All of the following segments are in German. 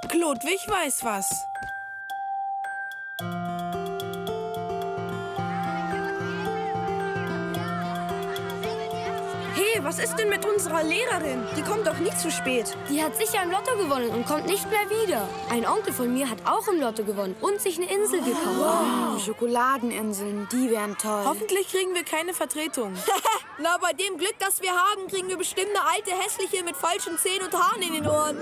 Chlodwig weiß was. Hey, was ist denn mit unserer Lehrerin? Die kommt doch nie zu spät. Die hat sicher im Lotto gewonnen und kommt nicht mehr wieder. Ein Onkel von mir hat auch im Lotto gewonnen und sich eine Insel gekauft. Wow, Schokoladeninseln, die wären toll. Hoffentlich kriegen wir keine Vertretung. Na, bei dem Glück, das wir haben, kriegen wir bestimmt eine alte, hässliche mit falschen Zähnen und Haaren in den Ohren.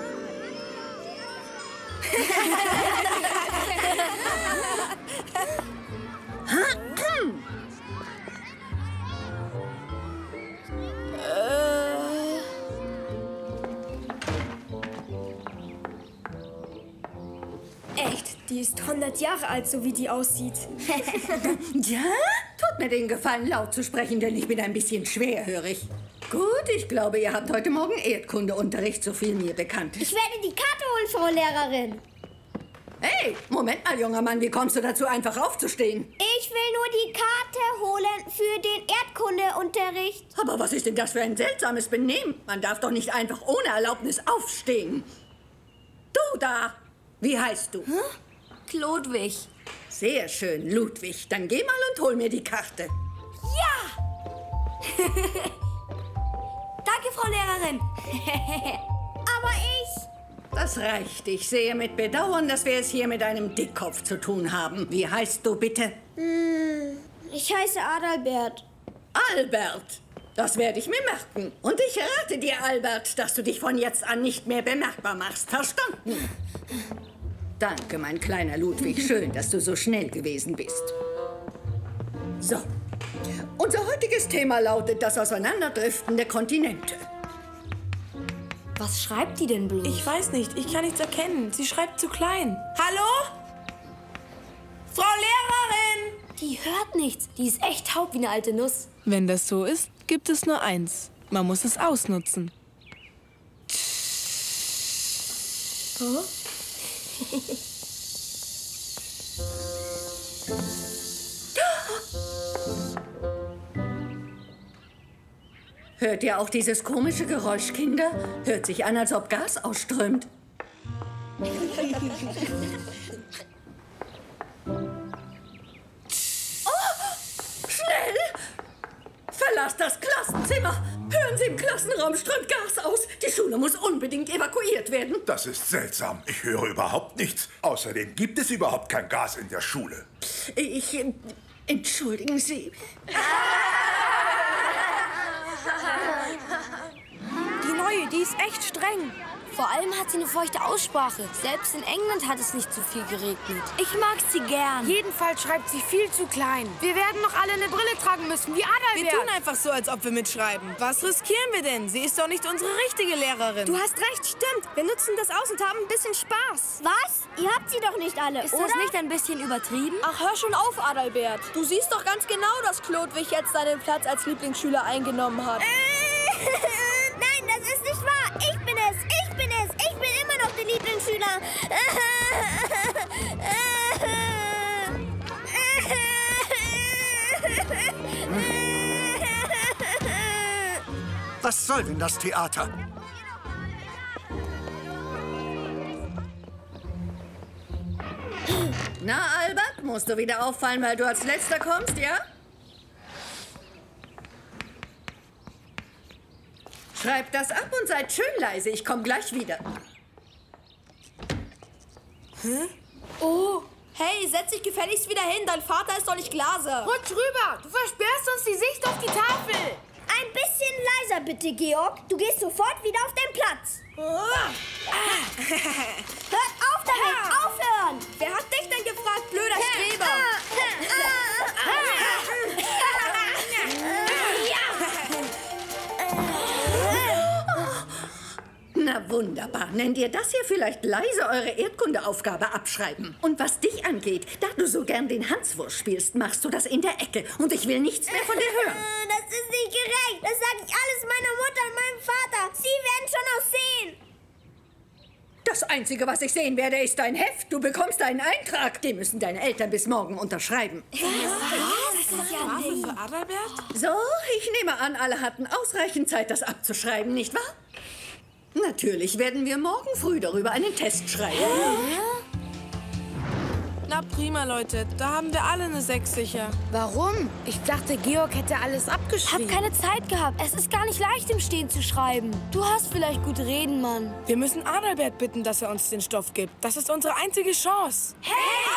Echt, die ist 100 Jahre alt, so wie die aussieht. Ja? Tut mir den Gefallen, laut zu sprechen, denn ich bin ein bisschen schwerhörig. Gut, ich glaube, ihr habt heute Morgen Erdkundeunterricht, so viel mir bekannt ist. Ich werde die Karte holen, Frau Lehrerin. Hey, Moment mal, junger Mann, wie kommst du dazu, einfach aufzustehen? Ich will nur die Karte holen für den Erdkundeunterricht. Aber was ist denn das für ein seltsames Benehmen? Man darf doch nicht einfach ohne Erlaubnis aufstehen. Du da, wie heißt du? Chlodwig. Sehr schön, Ludwig. Dann geh mal und hol mir die Karte. Danke, Frau Lehrerin. Aber ich... Das reicht. Ich sehe mit Bedauern, dass wir es hier mit einem Dickkopf zu tun haben. Wie heißt du bitte? Ich heiße Adalbert. Albert. Das werde ich mir merken. Und ich rate dir, Albert, dass du dich von jetzt an nicht mehr bemerkbar machst. Verstanden? Danke, mein kleiner Ludwig. Schön, dass du so schnell gewesen bist. So. Unser heutiges Thema lautet das Auseinanderdriften der Kontinente. Was schreibt die denn bloß? Ich weiß nicht, ich kann nichts erkennen. Sie schreibt zu klein. Hallo? Frau Lehrerin! Die hört nichts. Die ist echt taub wie eine alte Nuss. Wenn das so ist, gibt es nur eins. Man muss es ausnutzen. Hört ihr auch dieses komische Geräusch, Kinder? Hört sich an, als ob Gas ausströmt. Schnell! Verlasst das Klassenzimmer! Hören Sie, im Klassenraum strömt Gas aus. Die Schule muss unbedingt evakuiert werden. Das ist seltsam. Ich höre überhaupt nichts. Außerdem gibt es überhaupt kein Gas in der Schule. Entschuldigen Sie. Die Neue, die ist echt streng. Vor allem hat sie eine feuchte Aussprache. Selbst in England hat es nicht so viel geregnet. Ich mag sie gern. Jedenfalls schreibt sie viel zu klein. Wir werden noch alle eine Brille tragen müssen, wie Adalbert. Wir tun einfach so, als ob wir mitschreiben. Was riskieren wir denn? Sie ist doch nicht unsere richtige Lehrerin. Du hast recht, stimmt. Wir nutzen das aus und haben ein bisschen Spaß. Was? Ihr habt sie doch nicht alle, Ist oder? das nicht ein bisschen übertrieben? Ach, hör schon auf, Adalbert. Du siehst doch ganz genau, dass Chlodwig jetzt seinen Platz als Lieblingsschüler eingenommen hat. Nein, das ist nicht wahr. Ich bin es. Ich bin es. Ich bin immer noch der Lieblingsschüler. Was soll denn das Theater? Na, Albert, musst du wieder auffallen, weil du als Letzter kommst, ja? Schreibt das ab und seid schön leise. Ich komme gleich wieder. Oh. Hey, setz dich gefälligst wieder hin. Dein Vater ist doch nicht Glaser. Rutsch rüber. Du versperrst uns die Sicht auf die Tafel. Ein bisschen leiser bitte, Georg. Du gehst sofort wieder auf deinen Platz. Hört auf damit! Aufhören! Wer hat dich denn gefragt, blöder Streber? Na wunderbar. Nennt ihr das hier vielleicht leise eure Erdkundeaufgabe abschreiben? Und was dich angeht, da du so gern den Hanswurst spielst, machst du das in der Ecke. Und ich will nichts mehr von dir hören. Das ist nicht gerecht. Das sage ich alles meiner Mutter und meinem Vater. Sie werden schon auch sehen. Das Einzige, was ich sehen werde, ist dein Heft. Du bekommst einen Eintrag. Den müssen deine Eltern bis morgen unterschreiben. Strafe für Adalbert? So, ich nehme an, alle hatten ausreichend Zeit, das abzuschreiben, nicht wahr? Natürlich werden wir morgen früh darüber einen Test schreiben. Na prima, Leute. Da haben wir alle eine 6 sicher. Warum? Ich dachte, Georg hätte alles Hab abgeschrieben. keine Zeit gehabt. Es ist gar nicht leicht, im Stehen zu schreiben. Du hast vielleicht gut reden, Mann. Wir müssen Adalbert bitten, dass er uns den Stoff gibt. Das ist unsere einzige Chance. Hä?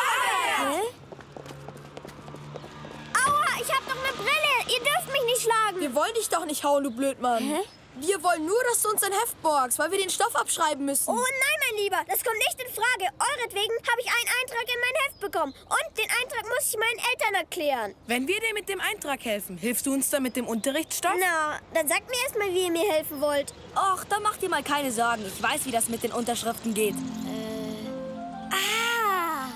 Aua, ich hab doch eine Brille. Ihr dürft mich nicht schlagen. Wir wollen dich doch nicht hauen, du Blödmann. Hä? Wir wollen nur, dass du uns dein Heft borgst, weil wir den Stoff abschreiben müssen. Oh nein, mein Lieber, das kommt nicht in Frage. Euretwegen habe ich einen Eintrag in mein Heft bekommen. Und den Eintrag muss ich meinen Eltern erklären. Wenn wir dir mit dem Eintrag helfen, hilfst du uns dann mit dem Unterrichtsstoff? Na, dann sagt mir erst mal, wie ihr mir helfen wollt. Och, da mach dir mal keine Sorgen. Ich weiß, wie das mit den Unterschriften geht. Ah.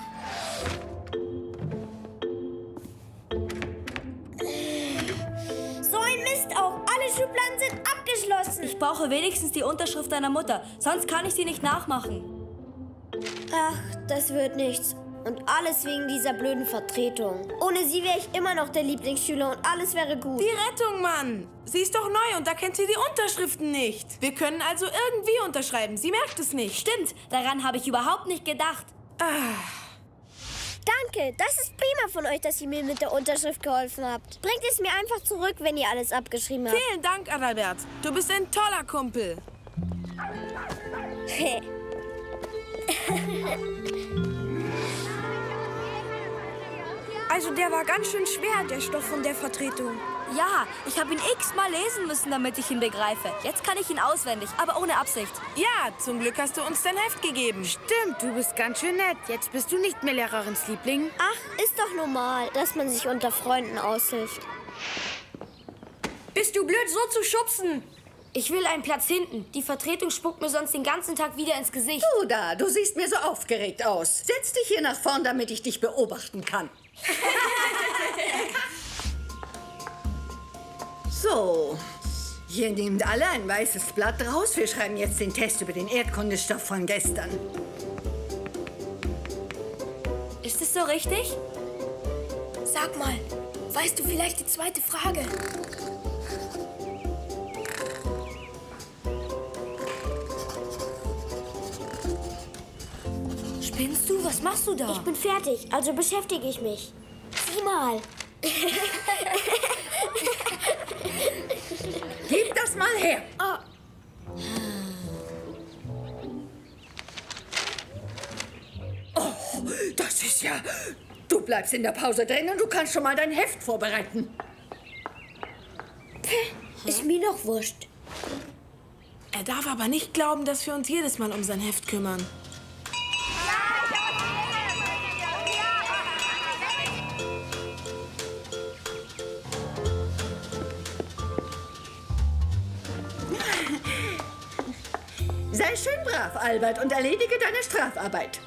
So ein Mist auch. Alle Schubladen sind abgeschlossen. Ich brauche wenigstens die Unterschrift deiner Mutter. Sonst kann ich sie nicht nachmachen. Ach, das wird nichts. Und alles wegen dieser blöden Vertretung. Ohne sie wäre ich immer noch der Lieblingsschüler und alles wäre gut. Die Rettung, Mann. Sie ist doch neu und da kennt sie die Unterschriften nicht. Wir können also irgendwie unterschreiben. Sie merkt es nicht. Stimmt, daran habe ich überhaupt nicht gedacht. Danke, das ist prima von euch, dass ihr mir mit der Unterschrift geholfen habt. Bringt es mir einfach zurück, wenn ihr alles abgeschrieben habt. Vielen Dank, Adalbert. Du bist ein toller Kumpel. Also der war ganz schön schwer, der Stoff von der Vertretung. Ja, ich habe ihn x-mal lesen müssen, damit ich ihn begreife. Jetzt kann ich ihn auswendig, aber ohne Absicht. Ja, zum Glück hast du uns dein Heft gegeben. Stimmt, du bist ganz schön nett. Jetzt bist du nicht mehr Lehrerins Liebling. Ach, ist doch normal, dass man sich unter Freunden aushilft. Bist du blöd, so zu schubsen? Ich will einen Platz hinten. Die Vertretung spuckt mir sonst den ganzen Tag wieder ins Gesicht. Du da, du siehst mir so aufgeregt aus. Setz dich hier nach vorn, damit ich dich beobachten kann. So, ihr nehmt alle ein weißes Blatt raus. Wir schreiben jetzt den Test über den Erdkundestoff von gestern. Ist es so richtig? Sag mal, weißt du vielleicht die zweite Frage? Spinnst du? Was machst du da? Ich bin fertig, also beschäftige ich mich. Sieh mal. Gib das mal her. Oh, das ist ja... Du bleibst in der Pause drin und du kannst schon mal dein Heft vorbereiten. Ist mir doch wurscht. Er darf aber nicht glauben, dass wir uns jedes Mal um sein Heft kümmern. Sei schön brav, Albert, und erledige deine Strafarbeit.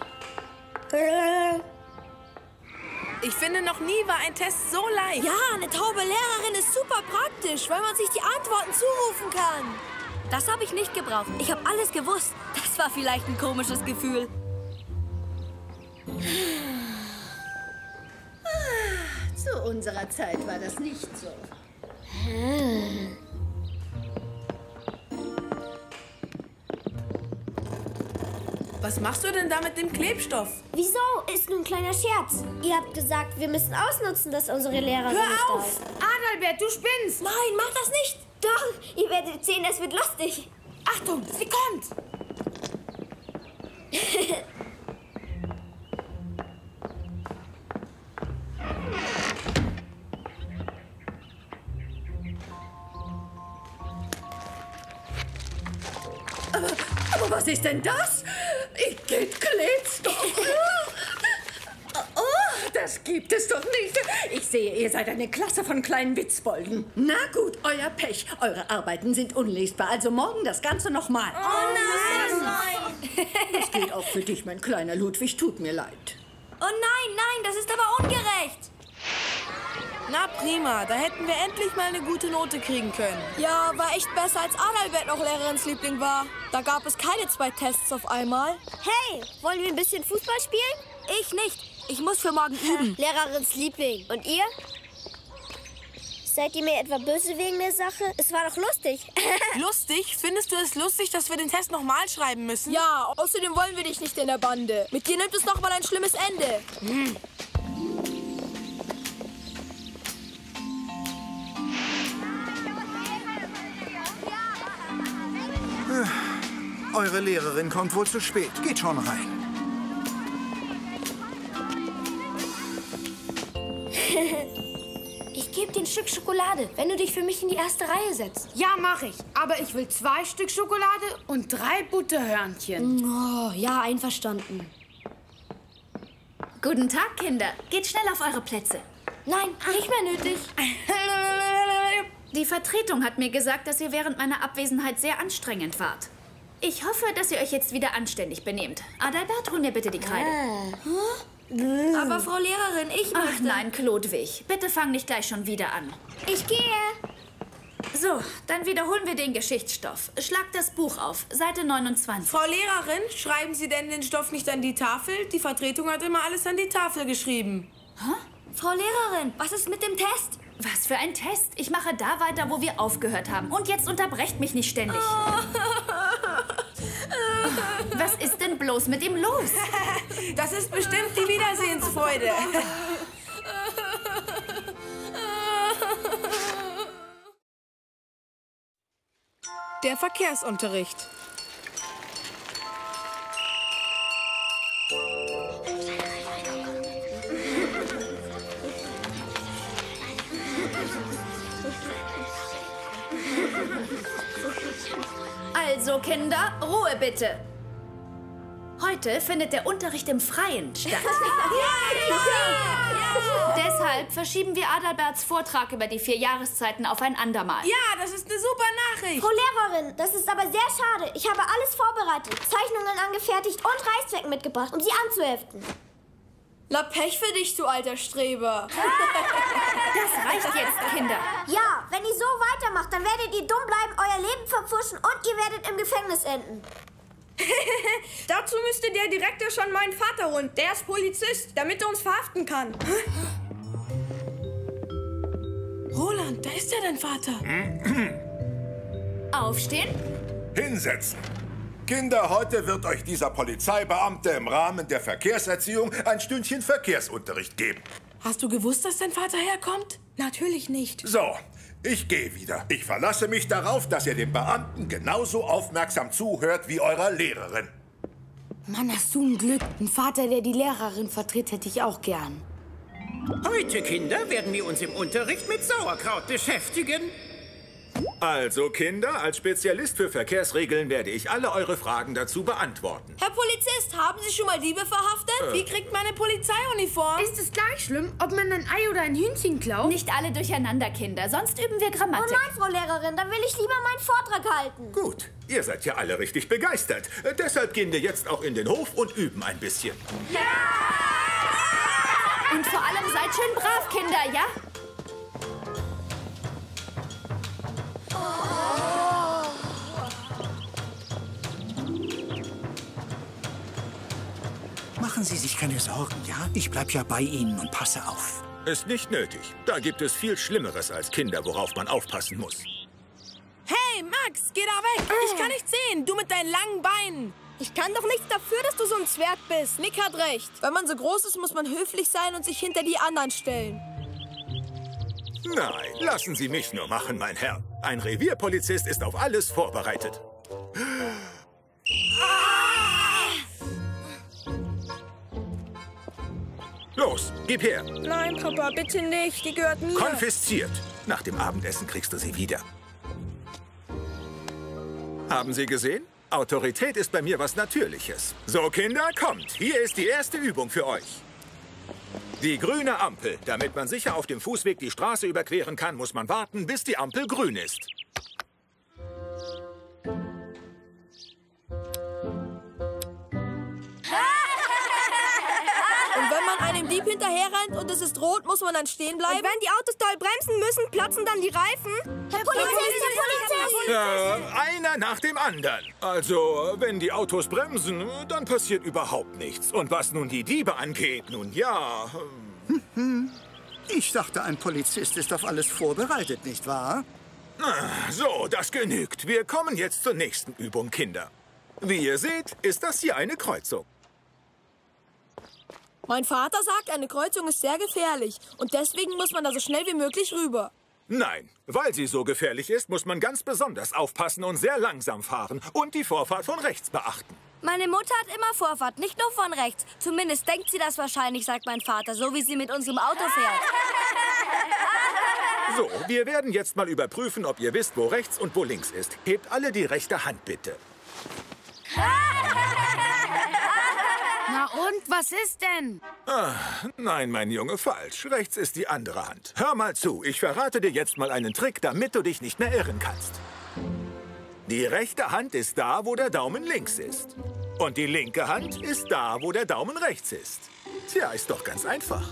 Ich finde, noch nie war ein Test so leicht. Ja, eine taube Lehrerin ist super praktisch, weil man sich die Antworten zurufen kann. Das habe ich nicht gebraucht. Ich habe alles gewusst. Das war vielleicht ein komisches Gefühl. Zu unserer Zeit war das nicht so. Was machst du denn da mit dem Klebstoff? Wieso? Ist nur ein kleiner Scherz. Ihr habt gesagt, wir müssen ausnutzen, dass unsere Lehrerin nicht Hör da auf! ist. Adalbert, du spinnst! Nein, mach das nicht. Doch, ihr werdet sehen, es wird lustig. Achtung, sie kommt! Aber was ist denn das? Igitt, Klebstoff. Oh, das gibt es doch nicht. Ich sehe, ihr seid eine Klasse von kleinen Witzbolden. Na gut, euer Pech. Eure Arbeiten sind unlesbar. Also morgen das Ganze nochmal. Oh nein! Das gilt auch für dich, mein kleiner Ludwig. Tut mir leid. Oh nein, nein, das ist aber ungerecht. Na prima, da hätten wir endlich mal eine gute Note kriegen können. Ja, war echt besser, als Adalbert noch Lehrerins Liebling war. Da gab es keine 2 Tests auf einmal. Hey, wollen wir ein bisschen Fußball spielen? Ich nicht. Ich muss für morgen üben. Lehrerins Liebling. Und ihr? Seid ihr mir etwa böse wegen der Sache? Es war doch lustig. Lustig? Findest du es lustig, dass wir den Test nochmal schreiben müssen? Ja, außerdem wollen wir dich nicht in der Bande. Mit dir nimmt es noch mal ein schlimmes Ende. Eure Lehrerin kommt wohl zu spät. Geht schon rein. Ich gebe dir ein Stück Schokolade, wenn du dich für mich in die erste Reihe setzt. Ja, mache ich. Aber ich will 2 Stück Schokolade und 3 Butterhörnchen. Oh, ja, einverstanden. Guten Tag, Kinder. Geht schnell auf eure Plätze. Nein, nicht mehr nötig. Die Vertretung hat mir gesagt, dass ihr während meiner Abwesenheit sehr anstrengend wart. Ich hoffe, dass ihr euch jetzt wieder anständig benehmt. Adalbert, hol mir bitte die Kreide. Aber Frau Lehrerin, ich Ach möchte... nein, Klodwig. Bitte fang nicht gleich schon wieder an. Ich gehe. So, dann wiederholen wir den Geschichtsstoff. Schlag das Buch auf, Seite 29. Frau Lehrerin, schreiben Sie denn den Stoff nicht an die Tafel? Die Vertretung hat immer alles an die Tafel geschrieben. Frau Lehrerin, was ist mit dem Test? Was für ein Test? Ich mache da weiter, wo wir aufgehört haben. Und jetzt unterbrecht mich nicht ständig. Was ist denn bloß mit ihm los? Das ist bestimmt die Wiedersehensfreude. Der Verkehrsunterricht. Also, Kinder, Ruhe bitte. Heute findet der Unterricht im Freien statt. Deshalb verschieben wir Adalberts Vortrag über die 4 Jahreszeiten auf ein andermal. Ja, das ist eine super Nachricht. Frau Lehrerin, das ist aber sehr schade. Ich habe alles vorbereitet, Zeichnungen angefertigt und Reißzwecken mitgebracht, um sie anzuheften. Na, Pech für dich, du alter Streber. Das reicht jetzt, Kinder. Ja, wenn ihr so weitermacht, dann werdet ihr dumm bleiben, euer Leben verpfuschen und ihr werdet im Gefängnis enden. Dazu müsste der Direktor schon meinen Vater holen. Der ist Polizist, damit er uns verhaften kann. Roland, da ist ja dein Vater. Aufstehen. Hinsetzen. Kinder, heute wird euch dieser Polizeibeamte im Rahmen der Verkehrserziehung ein Stündchen Verkehrsunterricht geben. Hast du gewusst, dass dein Vater herkommt? Natürlich nicht. So, ich gehe wieder. Ich verlasse mich darauf, dass ihr dem Beamten genauso aufmerksam zuhört wie eurer Lehrerin. Mann, hast du ein Glück. Ein Vater, der die Lehrerin vertritt, hätte ich auch gern. Heute, Kinder, werden wir uns im Unterricht mit Sauerkraut beschäftigen. Also, Kinder, als Spezialist für Verkehrsregeln werde ich alle eure Fragen dazu beantworten. Herr Polizist, haben Sie schon mal Diebe verhaftet? Wie kriegt man eine Polizeiuniform? Ist es gleich schlimm, ob man ein Ei oder ein Hühnchen klaut? Nicht alle durcheinander, Kinder, sonst üben wir Oh Grammatik. nein, Frau Lehrerin, dann will ich lieber meinen Vortrag halten. Gut, ihr seid ja alle richtig begeistert. Deshalb gehen wir jetzt auch in den Hof und üben ein bisschen. Und vor allem seid schön brav, Kinder, ja? Machen Sie sich keine Sorgen, ja? Ich bleib ja bei Ihnen und passe auf. Ist nicht nötig. Da gibt es viel Schlimmeres als Kinder, worauf man aufpassen muss. Hey, Max, geh da weg. Ich kann nicht sehen, du mit deinen langen Beinen. Ich kann doch nichts dafür, dass du so ein Zwerg bist. Nick hat recht. Wenn man so groß ist, muss man höflich sein und sich hinter die anderen stellen. Nein, lassen Sie mich nur machen, mein Herr. Ein Revierpolizist ist auf alles vorbereitet. Los, gib her. Nein, Papa, bitte nicht. Die gehört mir. Konfisziert. Nach dem Abendessen kriegst du sie wieder. Haben Sie gesehen? Autorität ist bei mir was Natürliches. So, Kinder, kommt. Hier ist die erste Übung für euch. Die grüne Ampel. Damit man sicher auf dem Fußweg die Straße überqueren kann, muss man warten, bis die Ampel grün ist. Und wenn man einem Dieb hinterherrennt und es ist rot, muss man dann stehen bleiben? Und wenn die Autos doll bremsen müssen, platzen dann die Reifen? Herr Polizist, Herr Polizist! Ja, einer nach dem anderen. Also, wenn die Autos bremsen, dann passiert überhaupt nichts. Und was nun die Diebe angeht, nun ja... Ich dachte, ein Polizist ist auf alles vorbereitet, nicht wahr? So, das genügt. Wir kommen jetzt zur nächsten Übung, Kinder. Wie ihr seht, ist das hier eine Kreuzung. Mein Vater sagt, eine Kreuzung ist sehr gefährlich. Und deswegen muss man da so schnell wie möglich rüber. Nein, weil sie so gefährlich ist, muss man ganz besonders aufpassen und sehr langsam fahren und die Vorfahrt von rechts beachten. Meine Mutter hat immer Vorfahrt, nicht nur von rechts. Zumindest denkt sie das wahrscheinlich, sagt mein Vater, so wie sie mit unserem Auto fährt. So, wir werden jetzt mal überprüfen, ob ihr wisst, wo rechts und wo links ist. Hebt alle die rechte Hand, bitte. Na und, was ist denn? Nein, mein Junge, falsch. Rechts ist die andere Hand. Hör mal zu, ich verrate dir jetzt mal einen Trick, damit du dich nicht mehr irren kannst. Die rechte Hand ist da, wo der Daumen links ist. Und die linke Hand ist da, wo der Daumen rechts ist. Tja, ist doch ganz einfach.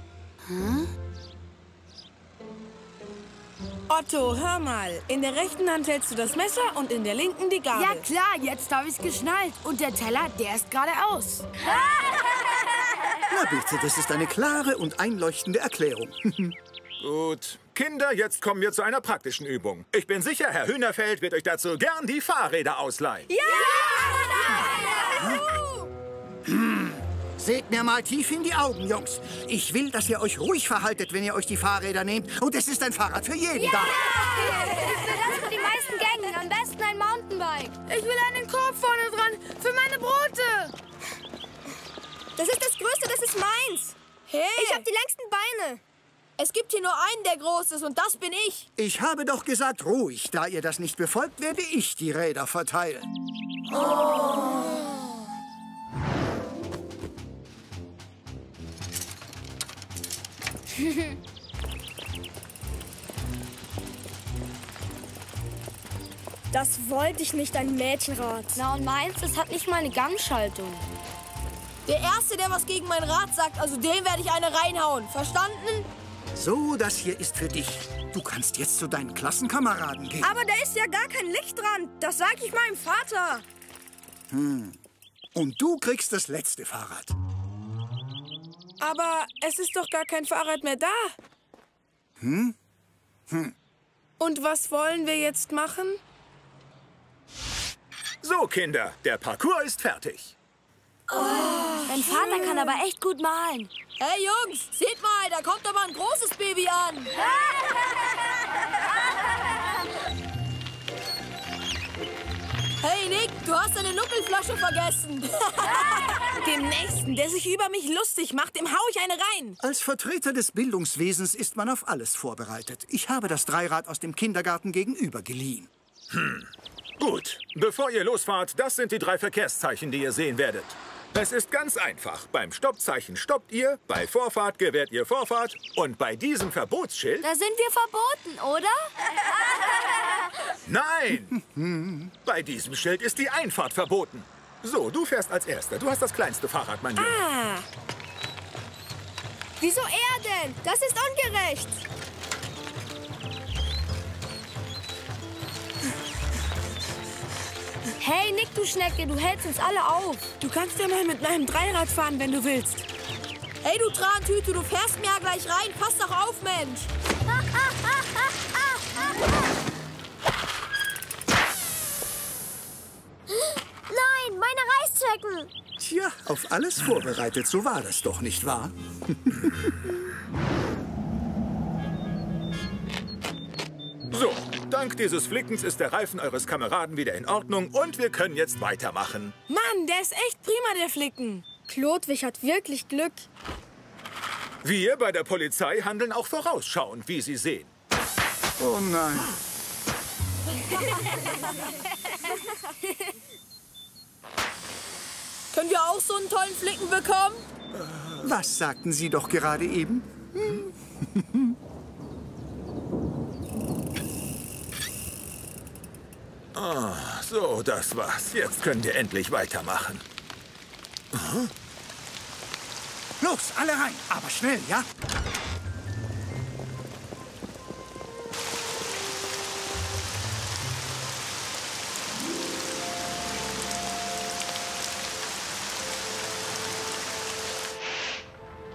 Otto, hör mal. In der rechten Hand hältst du das Messer und in der linken die Gabel. Ja klar, jetzt habe ich's geschnallt. Und der Teller, der ist geradeaus. Na bitte, das ist eine klare und einleuchtende Erklärung. Gut. Kinder, jetzt kommen wir zu einer praktischen Übung. Ich bin sicher, Herr Hühnerfeld wird euch dazu gern die Fahrräder ausleihen. Ja! Seht mir mal tief in die Augen, Jungs. Ich will, dass ihr euch ruhig verhaltet, wenn ihr euch die Fahrräder nehmt. Und es ist ein Fahrrad für jeden da. Ich will das für die meisten Gängen, am besten ein Mountainbike. Ich will einen Korb vorne dran für meine Brote. Das ist das Größte, das ist meins. Hey. Ich habe die längsten Beine. Es gibt hier nur einen, der groß ist, und das bin ich. Ich habe doch gesagt, ruhig. Da ihr das nicht befolgt, werde ich die Räder verteilen. Das wollte ich nicht, ein Mädchenrad. Na und meins, es hat nicht mal eine Gangschaltung. Der Erste, der was gegen mein Rad sagt, also dem werde ich eine reinhauen. Verstanden? So, das hier ist für dich. Du kannst jetzt zu deinen Klassenkameraden gehen. Aber da ist ja gar kein Licht dran. Das sage ich meinem Vater. Und du kriegst das letzte Fahrrad. Aber es ist doch gar kein Fahrrad mehr da. Und was wollen wir jetzt machen? So, Kinder, der Parcours ist fertig. Mein Vater kann aber echt gut malen. Hey Jungs, seht mal, da kommt aber ein großes Baby an. Hey Nick, du hast deine Nuckelflasche vergessen. Dem Nächsten, der sich über mich lustig macht, dem hau ich eine rein. Als Vertreter des Bildungswesens ist man auf alles vorbereitet. Ich habe das Dreirad aus dem Kindergarten gegenüber geliehen. Gut, bevor ihr losfahrt, das sind die 3 Verkehrszeichen, die ihr sehen werdet. Es ist ganz einfach. Beim Stoppzeichen stoppt ihr, bei Vorfahrt gewährt ihr Vorfahrt und bei diesem Verbotsschild... Da sind wir verboten, oder? Nein! Bei diesem Schild ist die Einfahrt verboten. So, du fährst als Erster. Du hast das kleinste Fahrrad, mein Junge. Wieso er denn? Das ist ungerecht. Hey, Nick, du Schnecke, du hältst uns alle auf. Du kannst ja mal mit meinem Dreirad fahren, wenn du willst. Hey, du Trantüte, du fährst mir ja gleich rein. Pass doch auf, Mensch. Nein, meine Reißzwecken. Tja, auf alles vorbereitet. So war das doch, nicht wahr? So, dank dieses Flickens ist der Reifen eures Kameraden wieder in Ordnung und wir können jetzt weitermachen. Mann, der ist echt prima, der Flicken. Klodwig hat wirklich Glück. Wir bei der Polizei handeln auch vorausschauend, wie Sie sehen. Oh nein. Können wir auch so einen tollen Flicken bekommen? Was sagten Sie doch gerade eben? So, das war's. Jetzt können wir endlich weitermachen. Los, alle rein, aber schnell, ja?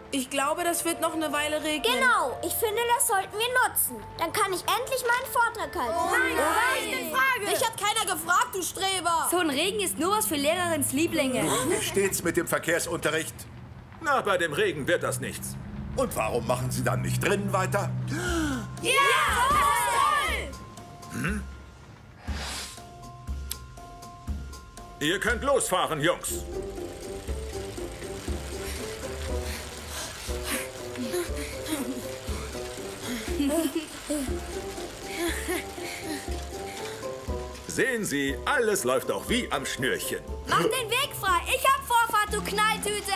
Ich glaube, das wird noch eine Weile regnen. Genau, ich finde, das sollten wir nutzen. Dann kann ich endlich meinen Vortrag halten. Nein! Frage. Dich hat keiner gefragt, du Streber. So ein Regen ist nur was für Lehrerins Lieblinge. Wie steht's mit dem Verkehrsunterricht? Na, bei dem Regen wird das nichts. Und warum machen Sie dann nicht drinnen weiter? Ja! Toll! Hm? Ihr könnt losfahren, Jungs. Sehen Sie, alles läuft auch wie am Schnürchen. Mach den Weg frei. Ich hab Vorfahrt, du Knalltüte.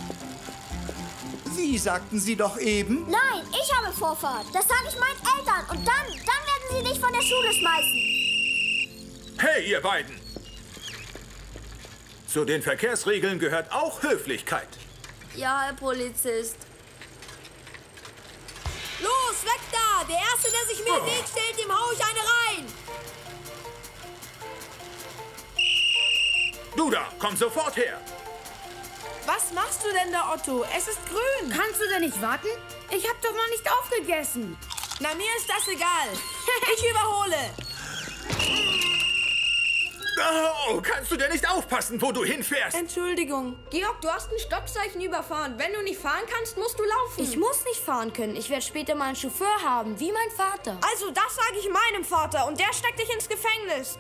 Sie sagten Sie doch eben. Nein, ich habe Vorfahrt. Das sage ich meinen Eltern. Und dann werden sie dich von der Schule schmeißen. Hey, ihr beiden! Zu den Verkehrsregeln gehört auch Höflichkeit. Ja, Herr Polizist. Los, weg da! Der Erste, der sich mir im Weg stellt, dem hau ich eine rein! Du da, komm sofort her! Was machst du denn da, Otto? Es ist grün. Kannst du denn nicht warten? Ich hab doch noch nicht aufgegessen. Na, mir ist das egal. Ich überhole. Oh, kannst du denn nicht aufpassen, wo du hinfährst? Entschuldigung. Georg, du hast ein Stoppzeichen überfahren. Wenn du nicht fahren kannst, musst du laufen. Ich muss nicht fahren können. Ich werde später mal einen Chauffeur haben, wie mein Vater. Also, das sage ich meinem Vater und der steckt dich ins Gefängnis.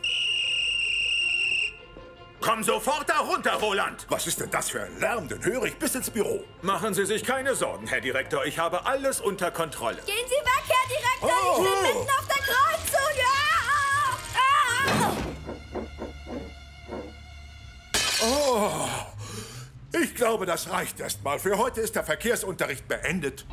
Komm sofort da runter, Roland! Was ist denn das für ein Lärm? Den höre ich bis ins Büro. Machen Sie sich keine Sorgen, Herr Direktor. Ich habe alles unter Kontrolle. Gehen Sie weg, Herr Direktor! Oh. Ich bin mitten auf der Kreuzung! Oh, ich glaube, das reicht erst mal. Für heute ist der Verkehrsunterricht beendet.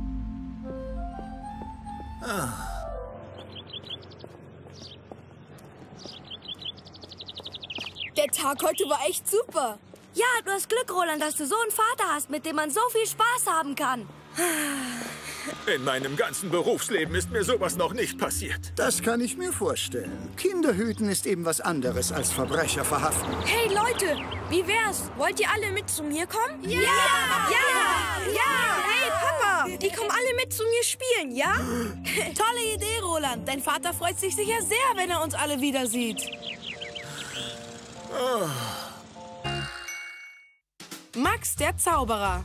Der Tag heute war echt super. Ja, du hast Glück, Roland, dass du so einen Vater hast, mit dem man so viel Spaß haben kann. In meinem ganzen Berufsleben ist mir sowas noch nicht passiert. Das kann ich mir vorstellen. Kinderhüten ist eben was anderes als Verbrecher verhaften. Hey Leute, wie wär's? Wollt ihr alle mit zu mir kommen? Ja! Hey Papa, die kommen alle mit zu mir spielen, ja? Tolle Idee, Roland. Dein Vater freut sich sicher sehr, wenn er uns alle wieder sieht. Max, der Zauberer.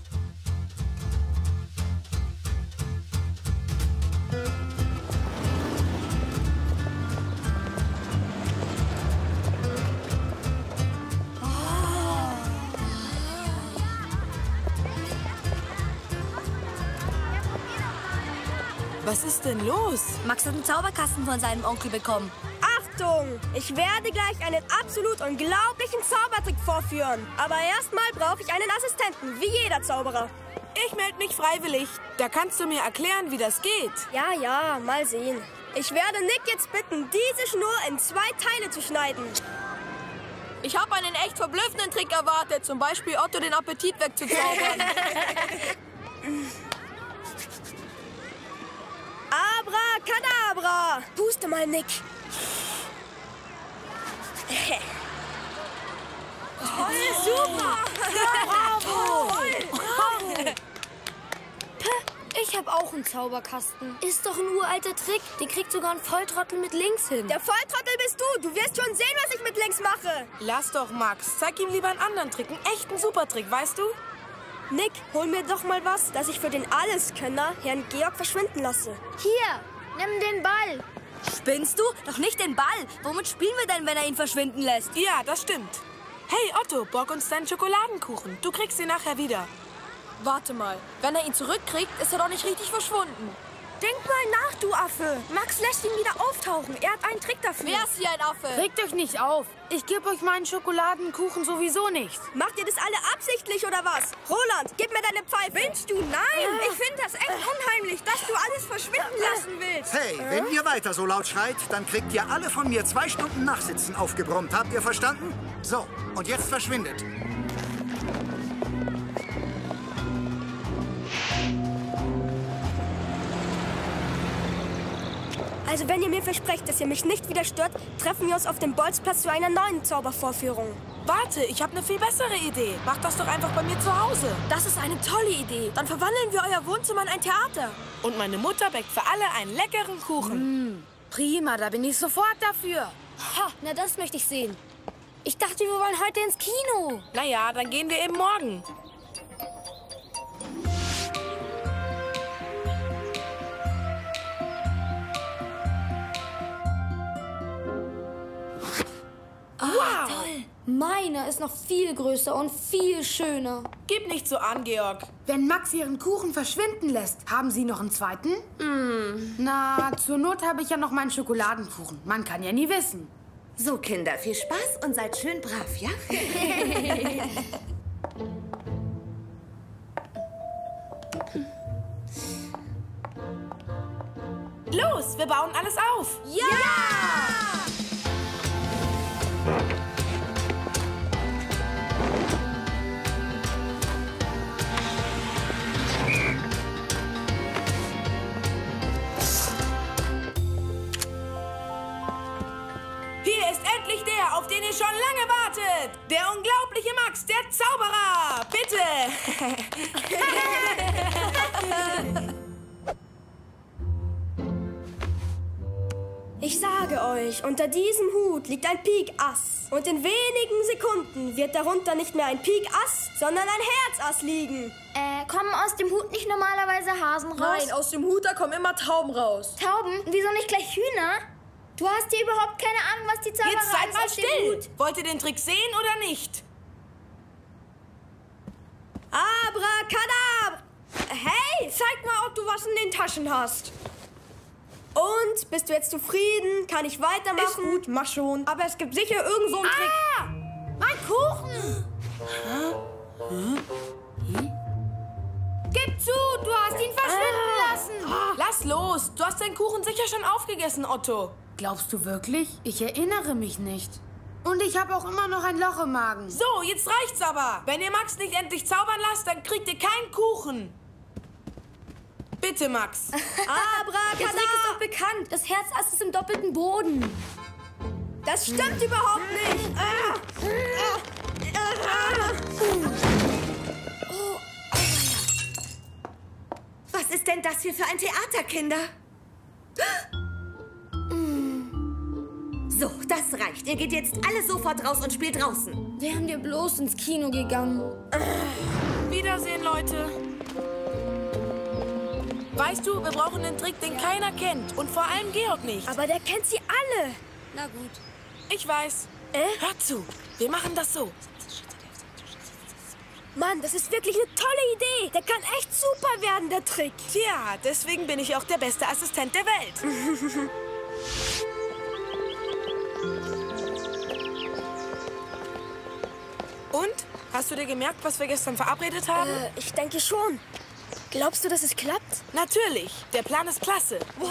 Was ist denn los? Max hat einen Zauberkasten von seinem Onkel bekommen. Achtung! Ich werde gleich einen absolut unglaublichen Zaubertrick vorführen. Aber erstmal brauche ich einen Assistenten, wie jeder Zauberer. Ich melde mich freiwillig. Da kannst du mir erklären, wie das geht. Ja, mal sehen. Ich werde Nick jetzt bitten, diese Schnur in 2 Teile zu schneiden. Ich habe einen echt verblüffenden Trick erwartet. Zum Beispiel Otto den Appetit wegzuzaubern. Abracadabra! Puste mal, Nick. Toll, super! Bravo! Bravo! Ich habe auch einen Zauberkasten. Ist doch ein uralter Trick. Den kriegt sogar ein Volltrottel mit links hin. Der Volltrottel bist du. Du wirst schon sehen, was ich mit links mache. Lass doch, Max. Zeig ihm lieber einen anderen Trick. Einen echten Supertrick, weißt du? Nick, hol mir doch mal was, das ich für den Alleskönner Herrn Georg verschwinden lasse. Hier, nimm den Ball. Spinnst du? Doch nicht den Ball. Womit spielen wir denn, wenn er ihn verschwinden lässt? Ja, das stimmt. Hey, Otto, borg uns deinen Schokoladenkuchen. Du kriegst ihn nachher wieder. Warte mal, wenn er ihn zurückkriegt, ist er doch nicht richtig verschwunden. Denk mal nach, du Affe. Max lässt ihn wieder auftauchen. Er hat einen Trick dafür. Wer ist hier ein Affe? Regt euch nicht auf. Ich gebe euch meinen Schokoladenkuchen sowieso nicht. Macht ihr das alle absichtlich oder was? Roland, gib mir deine Pfeife. Willst du? Nein. Ich finde das echt unheimlich, dass du alles verschwinden lassen willst. Hey, wenn ihr weiter so laut schreit, dann kriegt ihr alle von mir 2 Stunden Nachsitzen aufgebrummt. Habt ihr verstanden? So, und jetzt verschwindet. Also wenn ihr mir versprecht, dass ihr mich nicht wieder stört, treffen wir uns auf dem Bolzplatz zu einer neuen Zaubervorführung. Warte, ich habe eine viel bessere Idee. Mach das doch einfach bei mir zu Hause. Das ist eine tolle Idee. Dann verwandeln wir euer Wohnzimmer in ein Theater. Und meine Mutter bäckt für alle einen leckeren Kuchen. Prima, da bin ich sofort dafür. Ha, na das möchte ich sehen. Ich dachte, wir wollen heute ins Kino. Naja, dann gehen wir eben morgen. Wow! Toll. Meiner ist noch viel größer und viel schöner. Gib nicht so an, Georg. Wenn Max ihren Kuchen verschwinden lässt, haben Sie noch einen zweiten? Na, zur Not habe ich ja noch meinen Schokoladenkuchen. Man kann ja nie wissen. So, Kinder, viel Spaß und seid schön brav, ja? Los, wir bauen alles auf. Ja! Hier ist endlich der, auf den ihr schon lange wartet. Der unglaubliche Max, der Zauberer. Bitte. Ich sage euch, unter diesem Hut liegt ein Pik-Ass. Und in wenigen Sekunden wird darunter nicht mehr ein Pik-Ass, sondern ein Herzass liegen. Kommen aus dem Hut nicht normalerweise Hasen raus? Nein, aus dem Hut, da kommen immer Tauben raus. Tauben? Wieso nicht gleich Hühner? Du hast hier überhaupt keine Ahnung, was die Zauberei Jetzt seid ist mal aus dem still. Hut. Wollt ihr den Trick sehen oder nicht? Abracadabra! Hey, zeig mal, ob du was in den Taschen hast. Und, bist du jetzt zufrieden? Kann ich weitermachen? Ist gut, mach schon. Aber es gibt sicher irgend so einen Trick. Mein Kuchen! Gib zu, du hast ihn verschwinden lassen. Lass los. Du hast deinen Kuchen sicher schon aufgegessen, Otto. Glaubst du wirklich? Ich erinnere mich nicht. Und ich habe auch immer noch ein Loch im Magen. So, jetzt reicht's aber. Wenn ihr Max nicht endlich zaubern lasst, dann kriegt ihr keinen Kuchen. Bitte, Max. Der Trick ist doch bekannt. Das Herzass ist im doppelten Boden. Das stimmt überhaupt nicht. Was ist denn das hier für ein Theater, Kinder? So, das reicht. Ihr geht jetzt alle sofort raus und spielt draußen. Wären wir bloß ins Kino gegangen. Wiedersehen, Leute. Weißt du, wir brauchen einen Trick, den keiner kennt. Und vor allem Georg nicht. Aber der kennt sie alle. Na gut. Ich weiß. Hört zu. Wir machen das so. Mann, das ist wirklich eine tolle Idee. Der kann echt super werden, der Trick. Tja, deswegen bin ich auch der beste Assistent der Welt. Und? Hast du dir gemerkt, was wir gestern verabredet haben? Ich denke schon. Glaubst du, dass es klappt? Natürlich. Der Plan ist klasse. Toll.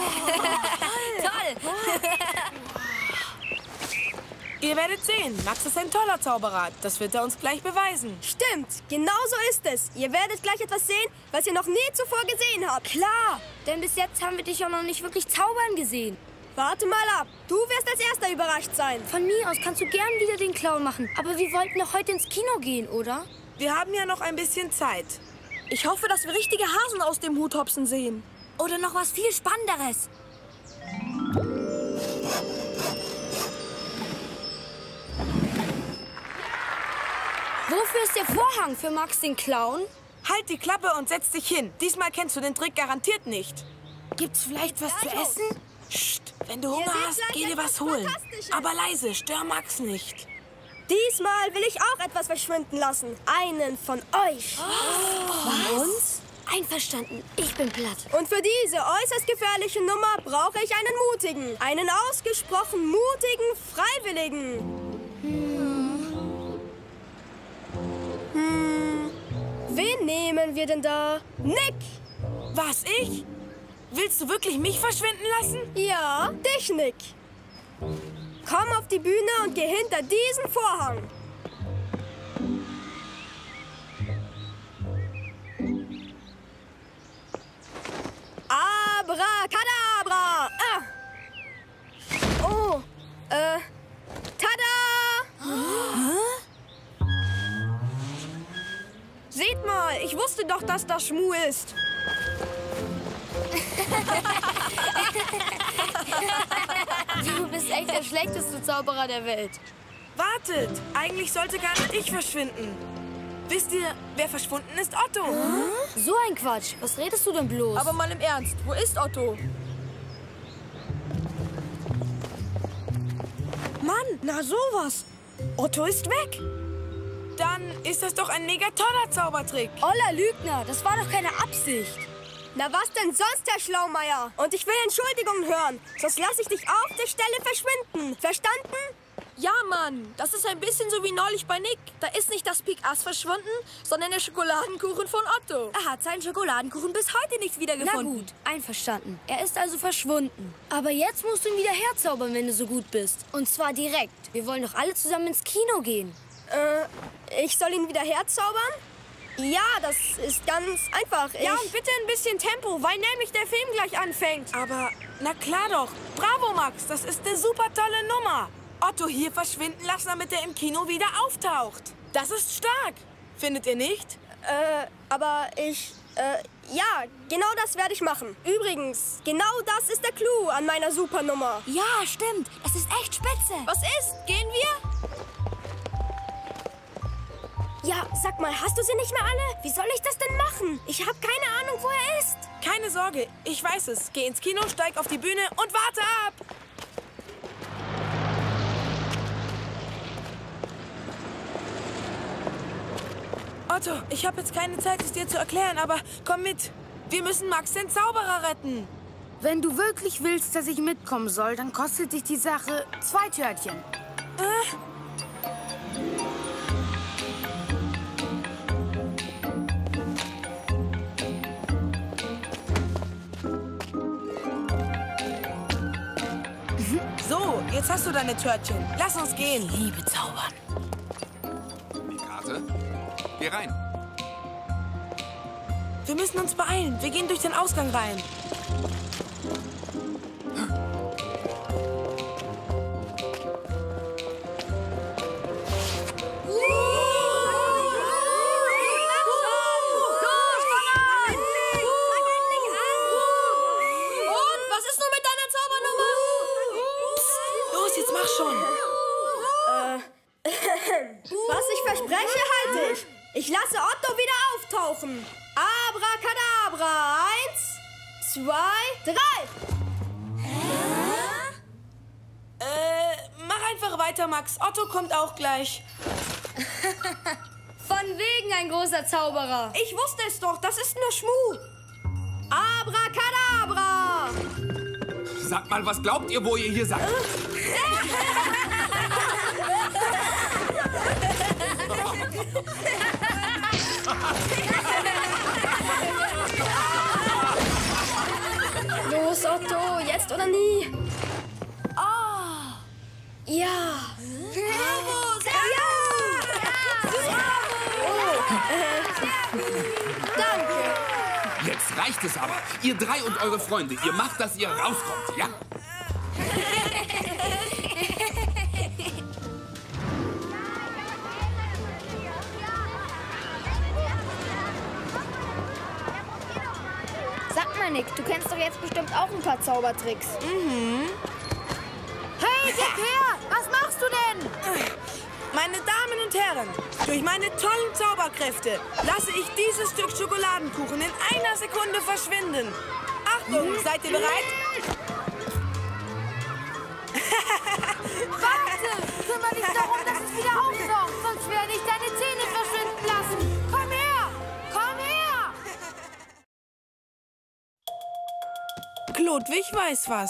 Ihr werdet sehen, Max ist ein toller Zauberer. Das wird er uns gleich beweisen. Stimmt, genau so ist es. Ihr werdet gleich etwas sehen, was ihr noch nie zuvor gesehen habt. Klar, denn bis jetzt haben wir dich ja noch nicht wirklich zaubern gesehen. Warte mal ab. Du wirst als Erster überrascht sein. Von mir aus kannst du gern wieder den Clown machen. Aber wir wollten doch heute ins Kino gehen, oder? Wir haben ja noch ein bisschen Zeit. Ich hoffe, dass wir richtige Hasen aus dem Hut hopsen sehen. Oder noch was viel Spannenderes. Wofür ist der Vorhang? Für Max den Clown? Halt die Klappe und setz dich hin. Diesmal kennst du den Trick garantiert nicht. Gibt's vielleicht was zu essen? Psst, wenn du Hunger hast, geh dir was holen. Aber leise, stör Max nicht. Diesmal will ich auch etwas verschwinden lassen. Einen von euch. Von uns? Einverstanden, ich bin platt. Und für diese äußerst gefährliche Nummer brauche ich einen Mutigen. Einen ausgesprochen mutigen Freiwilligen. Wen nehmen wir denn da? Nick! Was, ich? Willst du wirklich mich verschwinden lassen? Ja, dich, Nick. Komm auf die Bühne und geh hinter diesen Vorhang. Abracadabra! Seht mal, ich wusste doch, dass das Schmu ist. Du bist echt der schlechteste Zauberer der Welt. Wartet, eigentlich sollte gar nicht ich verschwinden. Wisst ihr, wer verschwunden ist? Otto. So ein Quatsch. Was redest du denn bloß? Aber mal im Ernst, wo ist Otto? Mann, na sowas. Otto ist weg. Dann ist das doch ein mega toller Zaubertrick. Oller Lügner, das war doch keine Absicht. Na was denn sonst, Herr Schlaumeier? Und ich will Entschuldigungen hören, sonst lasse ich dich auf der Stelle verschwinden. Verstanden? Ja, Mann, das ist ein bisschen so wie neulich bei Nick. Da ist nicht das Pik-Ass verschwunden, sondern der Schokoladenkuchen von Otto. Er hat seinen Schokoladenkuchen bis heute nicht wiedergefunden. Na gut, einverstanden. Er ist also verschwunden. Aber jetzt musst du ihn wieder herzaubern, wenn du so gut bist. Und zwar direkt. Wir wollen doch alle zusammen ins Kino gehen. Ich soll ihn wieder herzaubern? Ja, das ist ganz einfach. Ja, und bitte ein bisschen Tempo, weil nämlich der Film gleich anfängt. Aber, na klar doch. Bravo, Max, das ist eine super tolle Nummer. Otto hier verschwinden lassen, damit er im Kino wieder auftaucht. Das ist stark. Findet ihr nicht? Aber ja, genau das werde ich machen. Übrigens, genau das ist der Clou an meiner Supernummer. Ja, stimmt. Das ist echt spitze. Was ist? Gehen wir? Ja, sag mal, hast du sie nicht mehr alle? Wie soll ich das denn machen? Ich habe keine Ahnung, wo er ist. Keine Sorge, ich weiß es. Geh ins Kino, steig auf die Bühne und warte ab. Otto, ich habe jetzt keine Zeit, es dir zu erklären, aber komm mit. Wir müssen Max den Zauberer retten. Wenn du wirklich willst, dass ich mitkommen soll, dann kostet dich die Sache 2 Törtchen. So, jetzt hast du deine Törtchen. Lass uns gehen. Ich liebe Zaubern. Die Karte? Geh rein. Wir müssen uns beeilen. Wir gehen durch den Ausgang rein. Was ich verspreche, halte ich. Ich lasse Otto wieder auftauchen. Abracadabra. 1, 2, 3. Mach einfach weiter, Max. Otto kommt auch gleich. Von wegen ein großer Zauberer. Ich wusste es doch. Das ist nur Schmu. Abracadabra. Sagt mal, was glaubt ihr, wo ihr hier seid? Los, Otto, jetzt oder nie. Oh. Ja. Bravo, Danke. Jetzt reicht es aber. Ihr 3 und eure Freunde, ihr macht, dass ihr rauskommt, ja? Sag mal, Nick, du kennst doch jetzt bestimmt auch ein paar Zaubertricks. Hey, gib her! Was machst du denn? Meine Damen und Herren, durch meine tollen Zauberkräfte lasse ich dieses Stück Schokoladenkuchen in einer Sekunde verschwinden. Achtung, seid ihr bereit? Warte! Kümmere dich darum, dass es wieder auftaucht, sonst werde ich deine Zähne verschwinden lassen. Komm her! Komm her! Klodwig weiß was.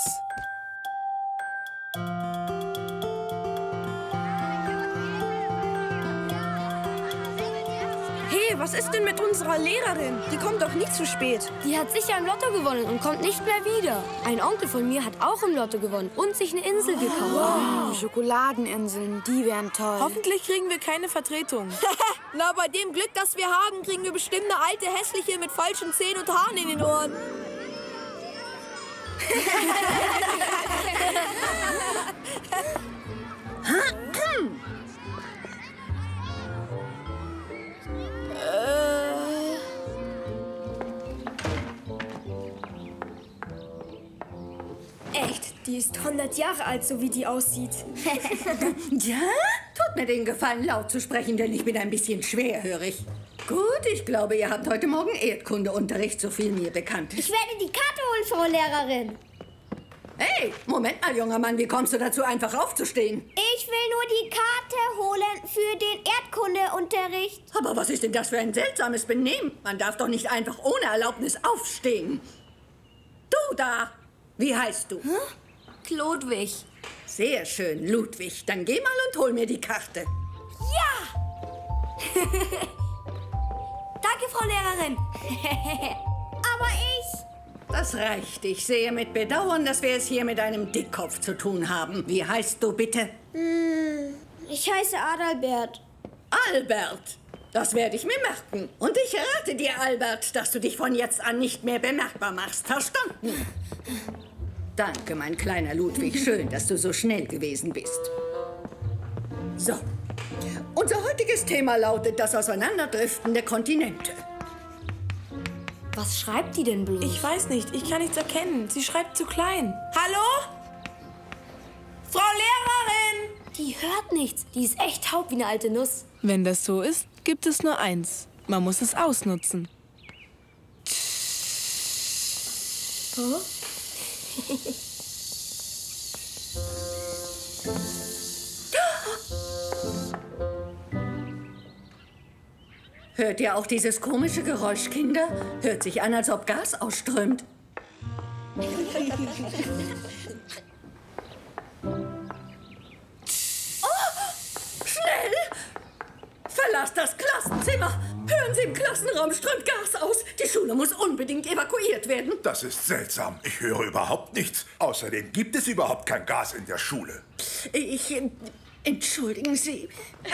Hey, was ist denn mit unserer Lehrerin? Die kommt doch nie zu spät. Die hat sicher im Lotto gewonnen und kommt nicht mehr wieder. Ein Onkel von mir hat auch im Lotto gewonnen und sich eine Insel gekauft. Wow. Schokoladeninseln, die wären toll. Hoffentlich kriegen wir keine Vertretung. Na, bei dem Glück, das wir haben, kriegen wir bestimmt eine alte Hässliche mit falschen Zähnen und Haaren in den Ohren. Die ist 100 Jahre alt, so wie die aussieht. Ja? Tut mir den Gefallen, laut zu sprechen, denn ich bin ein bisschen schwerhörig. Gut, ich glaube, ihr habt heute Morgen Erdkundeunterricht, so viel mir bekannt ist. Ich werde die Karte holen, Frau Lehrerin. Hey, Moment mal, junger Mann, wie kommst du dazu, einfach aufzustehen? Ich will nur die Karte holen für den Erdkundeunterricht. Aber was ist denn das für ein seltsames Benehmen? Man darf doch nicht einfach ohne Erlaubnis aufstehen. Du da, wie heißt du? Ludwig. Sehr schön, Ludwig. Dann geh mal und hol mir die Karte. Ja! Danke, Frau Lehrerin. Aber ich... Das reicht. Ich sehe mit Bedauern, dass wir es hier mit einem Dickkopf zu tun haben. Wie heißt du bitte? Ich heiße Adalbert. Albert. Das werde ich mir merken. Und ich rate dir, Albert, dass du dich von jetzt an nicht mehr bemerkbar machst. Verstanden? Danke, mein kleiner Ludwig. Schön, dass du so schnell gewesen bist. So. Unser heutiges Thema lautet das Auseinanderdriften der Kontinente. Was schreibt die denn bloß? Ich weiß nicht, ich kann nichts erkennen. Sie schreibt zu klein. Hallo? Frau Lehrerin! Die hört nichts. Die ist echt taub wie eine alte Nuss. Wenn das so ist, gibt es nur eins. Man muss es ausnutzen. Oh? Hört ihr auch dieses komische Geräusch, Kinder? Hört sich an, als ob Gas ausströmt. Schnell! Verlasst das Klassenzimmer! Hören Sie, im Klassenraum strömt Gas aus. Die Schule muss unbedingt evakuiert werden. Das ist seltsam. Ich höre überhaupt nichts. Außerdem gibt es überhaupt kein Gas in der Schule. Entschuldigen Sie.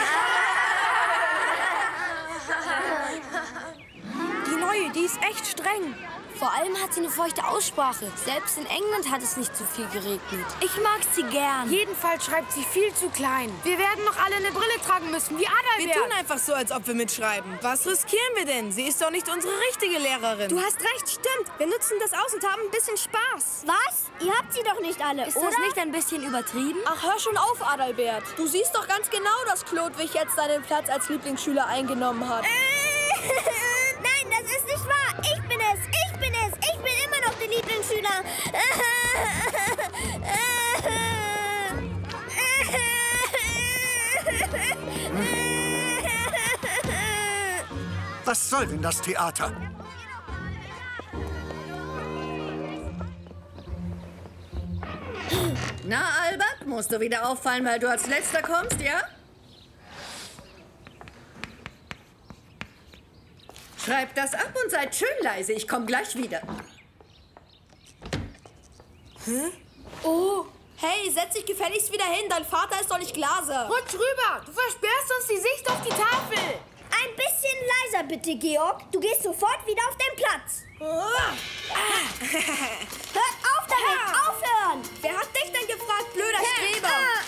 Die neue, die ist echt streng. Vor allem hat sie eine feuchte Aussprache. Selbst in England hat es nicht so viel geregnet. Ich mag sie gern. Jedenfalls schreibt sie viel zu klein. Wir werden noch alle eine Brille tragen müssen, wie Adalbert. Wir tun einfach so, als ob wir mitschreiben. Was riskieren wir denn? Sie ist doch nicht unsere richtige Lehrerin. Du hast recht, stimmt. Wir nutzen das aus und haben ein bisschen Spaß. Was? Ihr habt sie doch nicht alle, Ist oder? das nicht ein bisschen übertrieben? Ach, hör schon auf, Adalbert. Du siehst doch ganz genau, dass Klodwig jetzt seinen Platz als Lieblingsschüler eingenommen hat. Nein, das ist nicht wahr. Ich bin es. Ich bin es. Ich bin immer noch der Lieblingsschüler. Was soll denn das Theater? Na, Albert, musst du wieder auffallen, weil du als Letzter kommst, ja? Schreibt das ab und seid schön leise. Ich komme gleich wieder. Oh. Hey, setz dich gefälligst wieder hin. Dein Vater ist doch nicht Glaser. Rutsch rüber. Du versperrst uns die Sicht auf die Tafel. Ein bisschen leiser bitte, Georg. Du gehst sofort wieder auf deinen Platz. Hört auf damit! Aufhören! Wer hat dich denn gefragt, blöder Streber?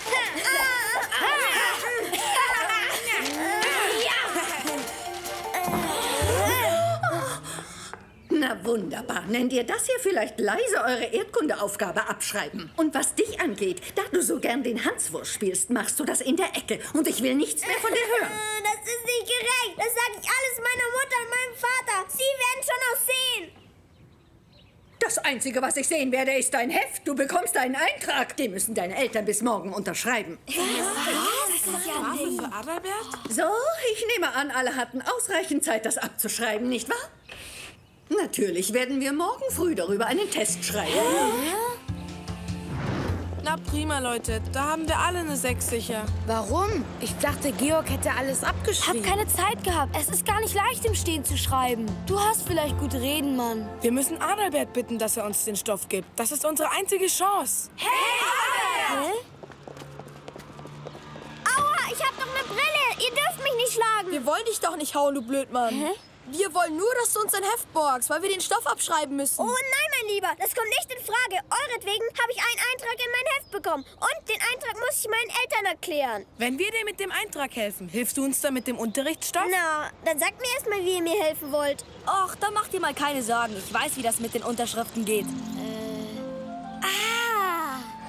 Na wunderbar. Nennt ihr das hier vielleicht leise eure Erdkundeaufgabe abschreiben? Und was dich angeht, da du so gern den Hanswurst spielst, machst du das in der Ecke. Und ich will nichts mehr von dir hören. Das ist nicht gerecht. Das sage ich alles meiner Mutter und meinem Vater. Sie werden schon noch sehen. Das Einzige, was ich sehen werde, ist dein Heft. Du bekommst einen Eintrag. Den müssen deine Eltern bis morgen unterschreiben. Strafe für Adalbert? So, ich nehme an, alle hatten ausreichend Zeit, das abzuschreiben, nicht wahr? Natürlich werden wir morgen früh darüber einen Test schreiben. Na prima, Leute. Da haben wir alle eine 6 sicher. Warum? Ich dachte, Georg hätte alles abgeschrieben. Hab keine Zeit gehabt. Es ist gar nicht leicht, im Stehen zu schreiben. Du hast vielleicht gut reden, Mann. Wir müssen Adalbert bitten, dass er uns den Stoff gibt. Das ist unsere einzige Chance. Hey, Adalbert! Aua, ich hab doch eine Brille. Ihr dürft mich nicht schlagen. Wir wollen dich doch nicht hauen, du Blödmann. Wir wollen nur, dass du uns dein Heft borgst, weil wir den Stoff abschreiben müssen. Oh nein, mein Lieber, das kommt nicht in Frage. Euretwegen habe ich einen Eintrag in mein Heft bekommen. Und den Eintrag muss ich meinen Eltern erklären. Wenn wir dir mit dem Eintrag helfen, hilfst du uns dann mit dem Unterrichtsstoff? Na, dann sagt mir erst mal, wie ihr mir helfen wollt. Och, da macht dir mal keine Sorgen. Ich weiß, wie das mit den Unterschriften geht.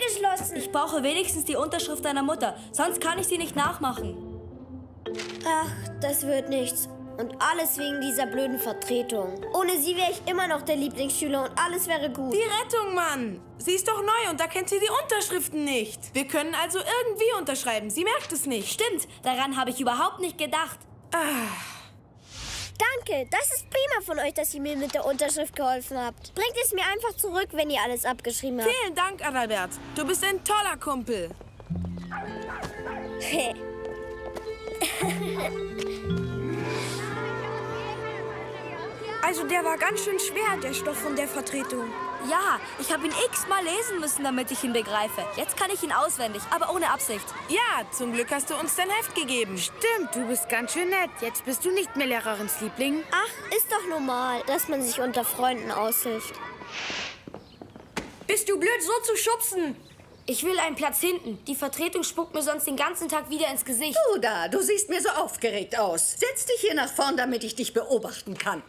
abgeschlossen. Ich brauche wenigstens die Unterschrift deiner Mutter, sonst kann ich sie nicht nachmachen. Ach, das wird nichts. Und alles wegen dieser blöden Vertretung. Ohne sie wäre ich immer noch der Lieblingsschüler und alles wäre gut. Die Rettung, Mann! Sie ist doch neu und da kennt sie die Unterschriften nicht. Wir können also irgendwie unterschreiben. Sie merkt es nicht. Stimmt, daran habe ich überhaupt nicht gedacht. Danke, das ist prima von euch, dass ihr mir mit der Unterschrift geholfen habt. Bringt es mir einfach zurück, wenn ihr alles abgeschrieben habt. Vielen Dank, Adalbert. Du bist ein toller Kumpel. Also der war ganz schön schwer, der Stoff von der Vertretung. Ja, ich habe ihn x-mal lesen müssen, damit ich ihn begreife. Jetzt kann ich ihn auswendig, aber ohne Absicht. Ja, zum Glück hast du uns dein Heft gegeben. Stimmt, du bist ganz schön nett. Jetzt bist du nicht mehr Lehrerins Liebling. Ach, ist doch normal, dass man sich unter Freunden aushilft. Bist du blöd, so zu schubsen? Ich will einen Platz hinten. Die Vertretung spuckt mir sonst den ganzen Tag wieder ins Gesicht. Du da, du siehst mir so aufgeregt aus. Setz dich hier nach vorn, damit ich dich beobachten kann.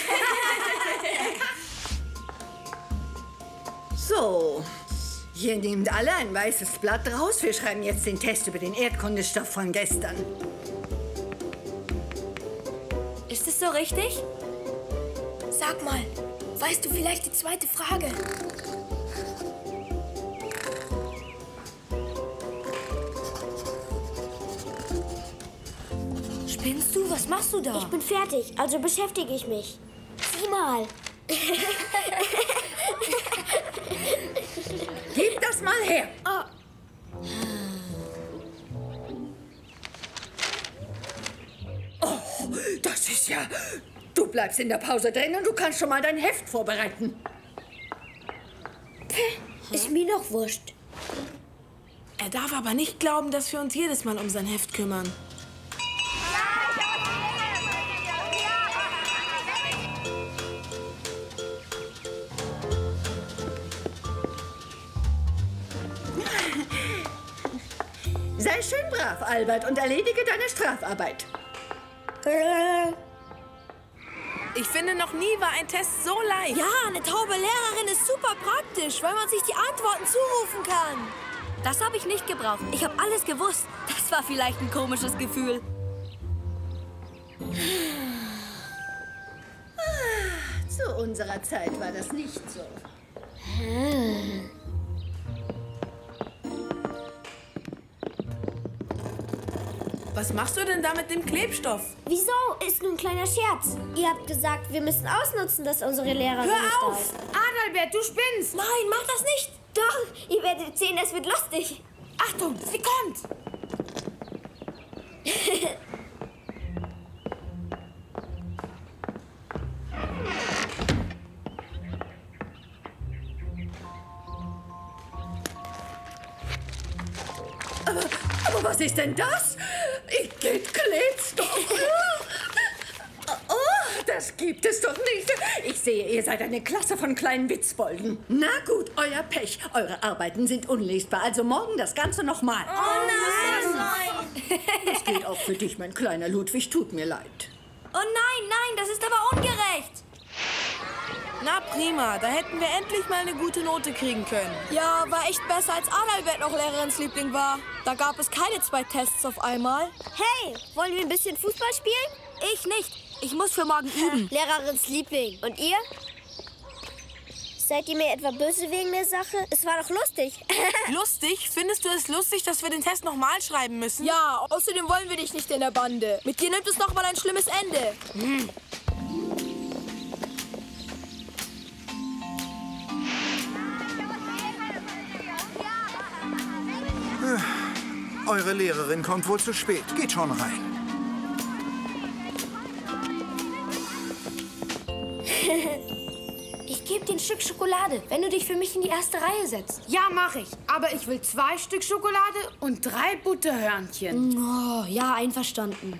So, hier nehmt alle ein weißes Blatt raus. Wir schreiben jetzt den Test über den Erdkundestoff von gestern. Ist es so richtig? Sag mal, weißt du vielleicht die zweite Frage? Spinnst du? Was machst du da? Ich bin fertig, also beschäftige ich mich. Sieh mal. Gib das mal her. Oh, das ist ja... Du bleibst in der Pause drin und du kannst schon mal dein Heft vorbereiten. Ist mir doch wurscht. Er darf aber nicht glauben, dass wir uns jedes Mal um sein Heft kümmern. Sei schön brav, Albert, und erledige deine Strafarbeit. Ich finde, noch nie war ein Test so leicht. Ja, eine taube Lehrerin ist super praktisch, weil man sich die Antworten zurufen kann. Das habe ich nicht gebraucht. Ich habe alles gewusst. Das war vielleicht ein komisches Gefühl. Zu unserer Zeit war das nicht so. Was machst du denn da mit dem Klebstoff? Wieso? Ist nur ein kleiner Scherz. Ihr habt gesagt, wir müssen ausnutzen, dass unsere Lehrerin nicht Hör da auf! ist. Adalbert, du spinnst! Nein, mach das nicht! Doch, ihr werdet sehen, es wird lustig. Achtung, sie kommt! Aber was ist denn das? Igitt, Klebstoff. Oh, das gibt es doch nicht. Ich sehe, ihr seid eine Klasse von kleinen Witzbolden. Na gut, euer Pech. Eure Arbeiten sind unlesbar. Also morgen das Ganze nochmal. Oh nein! Das gilt auch für dich, mein kleiner Ludwig. Tut mir leid. Oh nein, nein, das ist aber ungerecht. Na prima, da hätten wir endlich mal eine gute Note kriegen können. Ja, war echt besser, als Adalbert noch Lehrerins Liebling war. Da gab es keine 2 Tests auf einmal. Hey, wollen wir ein bisschen Fußball spielen? Ich nicht. Ich muss für morgen üben. Lehrerins Liebling. Und ihr? Seid ihr mir etwa böse wegen der Sache? Es war doch lustig. Lustig? Findest du es lustig, dass wir den Test nochmal schreiben müssen? Ja, außerdem wollen wir dich nicht in der Bande. Mit dir nimmt es noch mal ein schlimmes Ende. Eure Lehrerin kommt wohl zu spät. Geht schon rein. Ich gebe dir ein Stück Schokolade, wenn du dich für mich in die erste Reihe setzt. Ja, mach ich. Aber ich will 2 Stück Schokolade und 3 Butterhörnchen. Oh, ja, einverstanden.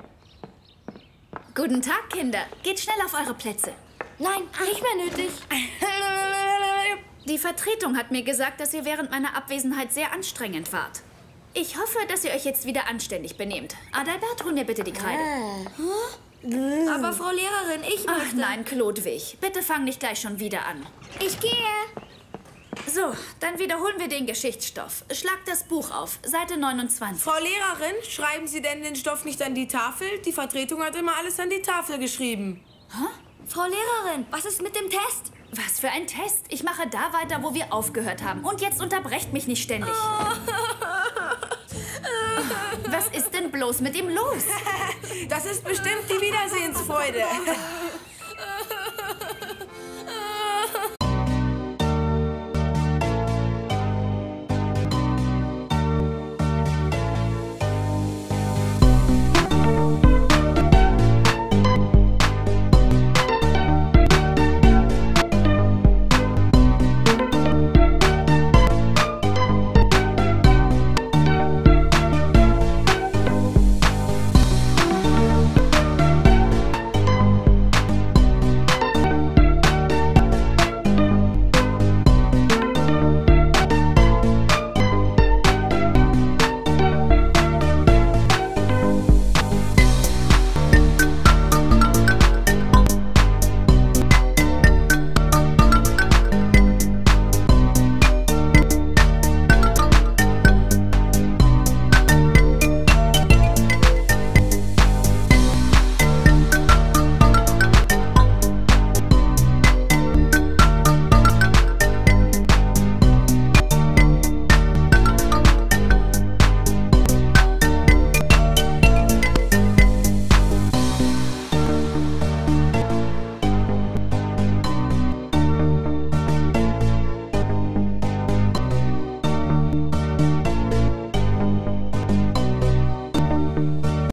Guten Tag, Kinder. Geht schnell auf eure Plätze. Nein, nicht mehr nötig. Die Vertretung hat mir gesagt, dass ihr während meiner Abwesenheit sehr anstrengend wart. Ich hoffe, dass ihr euch jetzt wieder anständig benehmt. Adalbert, hol mir bitte die Kreide. Aber Frau Lehrerin, ich möchte... Ach nein, Klodwig. Bitte fang nicht gleich schon wieder an. Ich gehe. So, dann wiederholen wir den Geschichtsstoff. Schlag das Buch auf, Seite 29. Frau Lehrerin, schreiben Sie denn den Stoff nicht an die Tafel? Die Vertretung hat immer alles an die Tafel geschrieben. Hä? Frau Lehrerin, was ist mit dem Test? Was für ein Test? Ich mache da weiter, wo wir aufgehört haben. Und jetzt unterbrecht mich nicht ständig. Was ist denn bloß mit ihm los? Das ist bestimmt die Wiedersehensfreude.